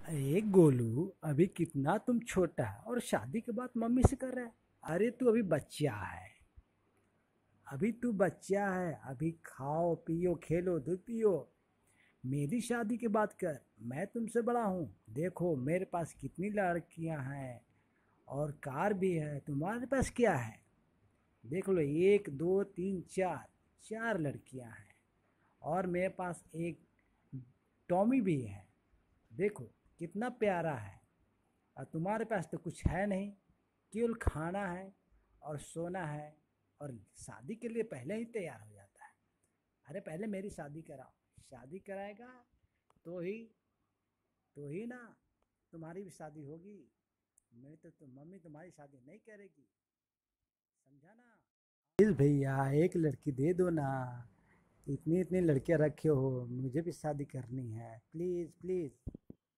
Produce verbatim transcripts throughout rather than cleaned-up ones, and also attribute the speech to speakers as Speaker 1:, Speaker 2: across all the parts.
Speaker 1: अरे गोलू, अभी कितना तुम छोटा है और शादी के बाद मम्मी से कर रहा है। अरे तू अभी बच्चा है। अभी तू बच्चा है। अभी खाओ पियो खेलो दूध पियो। मेरी शादी की बात कर। मैं तुमसे बड़ा हूँ। देखो मेरे पास कितनी लड़कियाँ हैं और कार भी है। तुम्हारे पास क्या है? देख लो, एक दो तीन चार चार लड़कियाँ हैं और मेरे पास एक टॉमी भी है। देखो कितना प्यारा है। और तुम्हारे पास तो कुछ है नहीं, केवल खाना है और सोना है और शादी के लिए पहले ही तैयार हो जाता है। अरे पहले मेरी शादी कराओ। शादी कराएगा तो ही तो ही ना तुम्हारी भी शादी होगी। नहीं तो तुम मम्मी तुम्हारी शादी नहीं करेगी। समझा ना? प्लीज भैया, एक लड़की दे दो ना। इतनी इतनी लड़कियां रखे हो, मुझे भी शादी करनी है। Please please.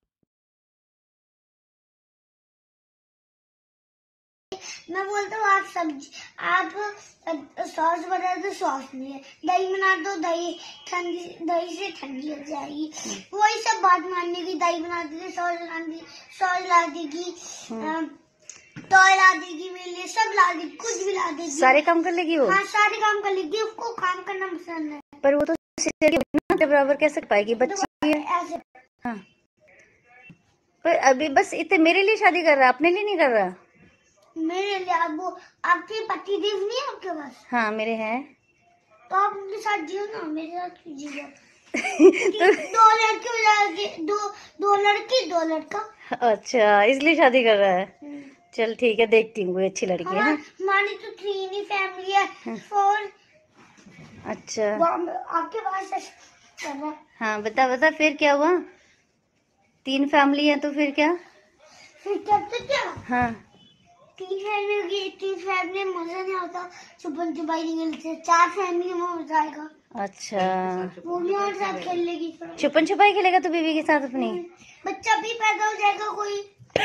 Speaker 2: मैं बोलता हूँ आप सब्जी आप सॉस बना दो, सॉस नहीं है। दही बना दो, दही ठंडी दही से ठंडी हो जाएगी। वही सब बात मानने की। दही बना देगी, सॉस ला देगी, सॉस ला देगी, टॉय ला देगी, मेरे लिए सब ला देगी, कुछ भी ला देगी।
Speaker 3: सारे काम कर लेगी वो।
Speaker 2: हाँ सारे काम कर लेगी। उसको काम करना पसंद है।
Speaker 3: पर वो तो के बराबर कैसे पाएगी, बच्ची है।
Speaker 2: ऐसे
Speaker 3: हाँ, पर अभी बस इतने मेरे लिए शादी कर रहा, अपने लिए नहीं कर रहा।
Speaker 2: मेरे लिए आप वो आपके पति देव नहीं है आपके पास?
Speaker 3: हाँ मेरे हैं।
Speaker 2: तो आप उनके साथ जियो ना, मेरे साथ क्यों जियो? तो दो लड़के हो जाएंगे, दो दो लड़की दो लड़का।
Speaker 3: अच्छा, इसलिए शादी कर रहा है। चल ठीक है, देखती हूँ कोई अच्छी लड़की है।
Speaker 2: हमारी तो थ्री फैमिली है। फोर।
Speaker 3: अच्छा
Speaker 2: आपके पास कर रहा है।
Speaker 3: हाँ बता बता, फिर क्या हुआ? तीन फैमिली है तो फिर क्या?
Speaker 2: फिर क्या तो क्या?
Speaker 3: हाँ
Speaker 2: तीन फैमिली होगी। तीन फैमिली में मजा नहीं आता, छुपन छुपाई नहीं मिलती। चार फैमिली में हो जाएगा।
Speaker 3: अच्छा,
Speaker 2: वो भी हमारे साथ खेल लेगी।
Speaker 3: छुपन छुपाई खेलेगा तो बीवी के साथ अपनी?
Speaker 2: बच्चा भी पैदा हो जाएगा कोई।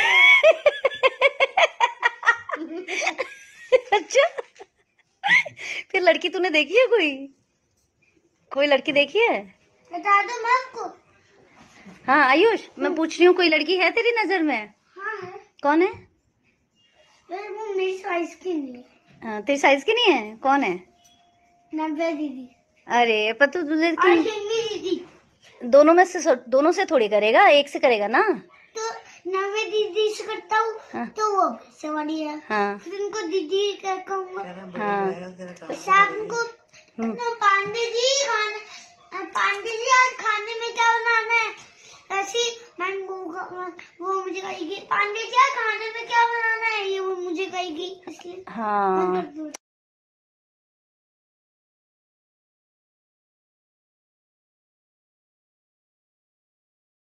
Speaker 3: अच्छा, फिर लड़की तूने देखी है? कोई कोई लड़की देखी है?
Speaker 2: बता दो मैं आपको।
Speaker 3: हाँ आयुष, मैं पूछ रही हूँ, कोई लड़की है तेरी नजर में?
Speaker 2: हाँ है।
Speaker 3: कौन है?
Speaker 2: वो मेरी साइज की नहीं है।
Speaker 3: हाँ, तेरी साइज की नहीं है? कौन है?
Speaker 2: नव्या दीदी।
Speaker 3: अरे पर तू तुझे
Speaker 2: और दीदी।
Speaker 3: दोनों में से दोनों से थोड़ी करेगा, एक से करेगा ना।
Speaker 2: तो नव्या दीदी से करता हूँ। हाँ। तो वो सवारी है। हाँ। फिर उनको दीदी कहूँगा। हाँ। शाम को पांडे जी खाना पांडे जी आज खाने में क्या बनाना है? ऐसी मैं वो, वो मुझे कहेगी पांडे जी खाने में क्या बनाना है, ये वो मुझे कहेगी, इसलिए हाँ।